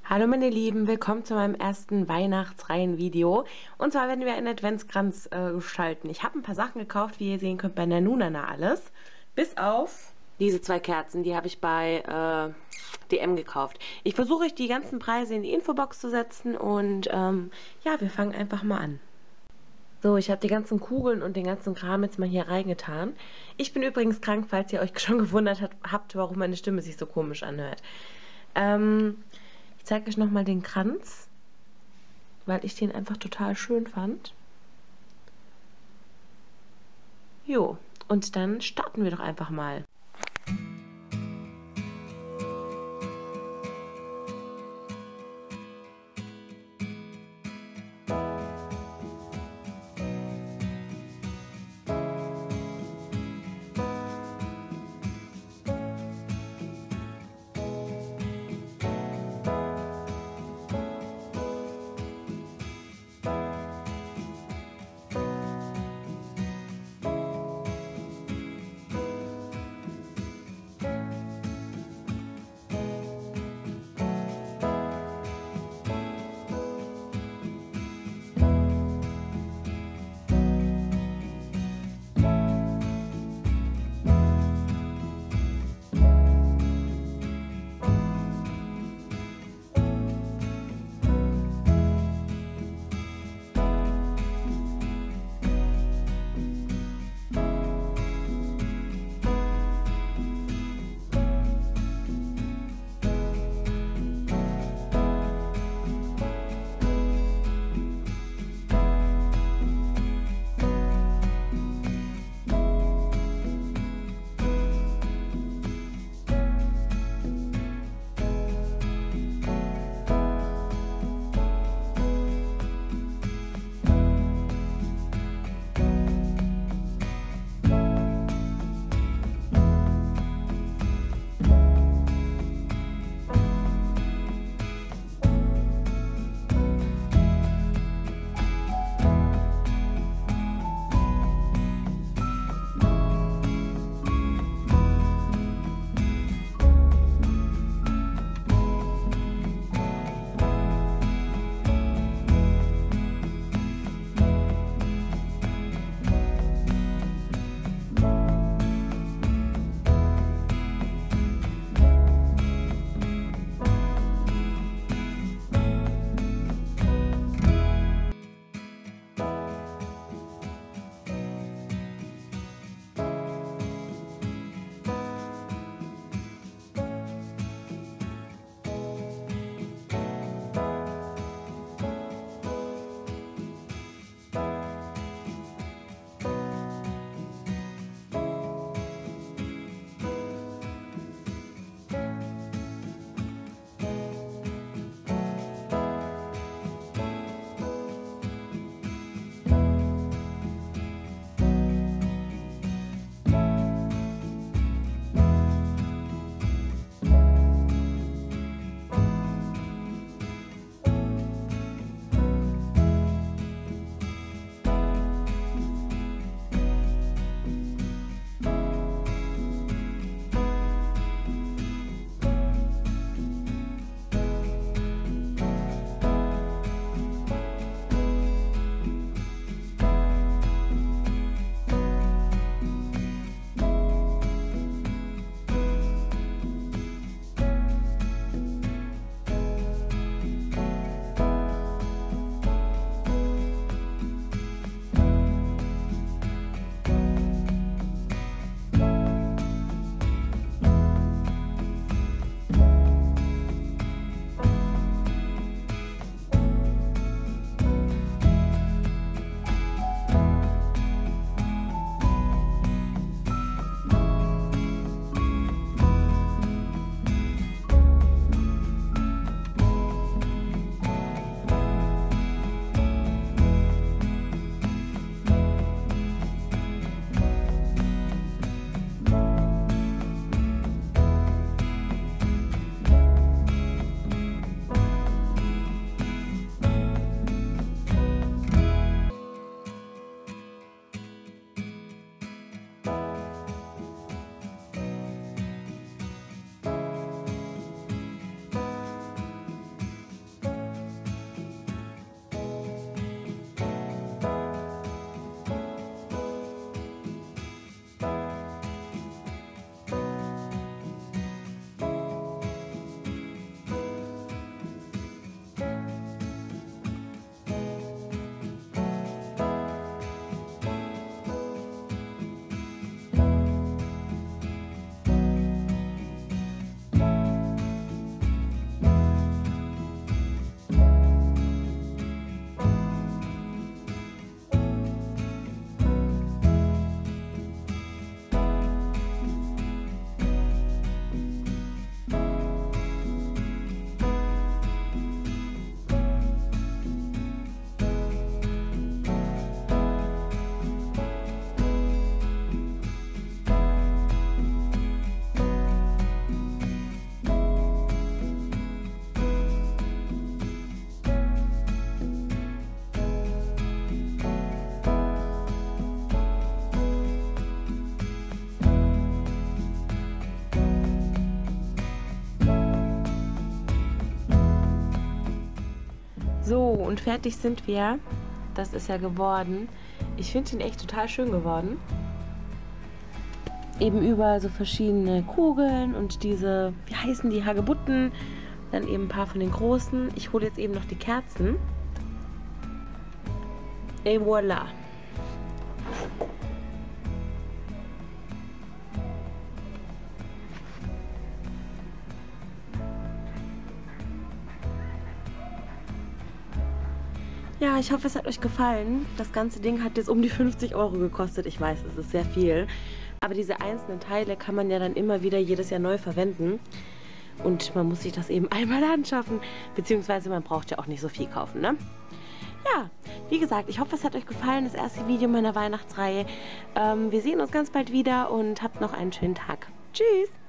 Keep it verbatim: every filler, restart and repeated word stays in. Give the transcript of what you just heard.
Hallo meine Lieben, willkommen zu meinem ersten Weihnachtsreihen-Video. Und zwar werden wir einen Adventskranz äh, gestalten. Ich habe ein paar Sachen gekauft, wie ihr sehen könnt, bei Nanunana alles. Bis auf diese zwei Kerzen, die habe ich bei äh, D M gekauft. Ich versuche euch die ganzen Preise in die Infobox zu setzen und ähm, ja, wir fangen einfach mal an. So, ich habe die ganzen Kugeln und den ganzen Kram jetzt mal hier reingetan. Ich bin übrigens krank, falls ihr euch schon gewundert hat, habt, warum meine Stimme sich so komisch anhört. Ähm... Ich zeige euch nochmal den Kranz, weil ich den einfach total schön fand. Jo, und dann starten wir doch einfach mal. So, und fertig sind wir. Das ist ja geworden. Ich finde ihn echt total schön geworden. Eben überall so verschiedene Kugeln und diese, wie heißen die, Hagebutten. Dann eben ein paar von den großen. Ich hole jetzt eben noch die Kerzen. Et voilà. Ja, ich hoffe, es hat euch gefallen. Das ganze Ding hat jetzt um die fünfzig Euro gekostet. Ich weiß, es ist sehr viel. Aber diese einzelnen Teile kann man ja dann immer wieder jedes Jahr neu verwenden. Und man muss sich das eben einmal anschaffen. Beziehungsweise man braucht ja auch nicht so viel kaufen, ne? Ja, wie gesagt, ich hoffe, es hat euch gefallen. Das erste Video meiner Weihnachtsreihe. Ähm, wir sehen uns ganz bald wieder und habt noch einen schönen Tag. Tschüss!